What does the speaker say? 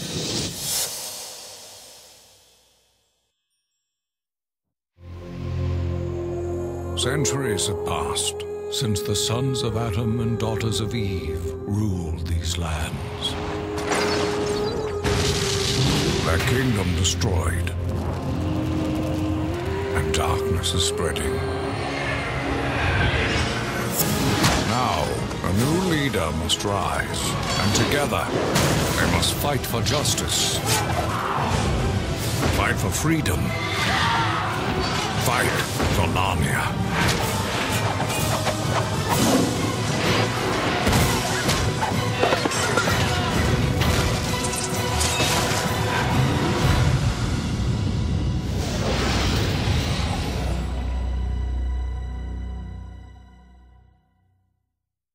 Centuries have passed since the sons of Adam and daughters of Eve ruled these lands. Their kingdom destroyed, and darkness is spreading. Now, a new leader must rise, and together, they must fight for justice. Fight for freedom. Fight for Narnia.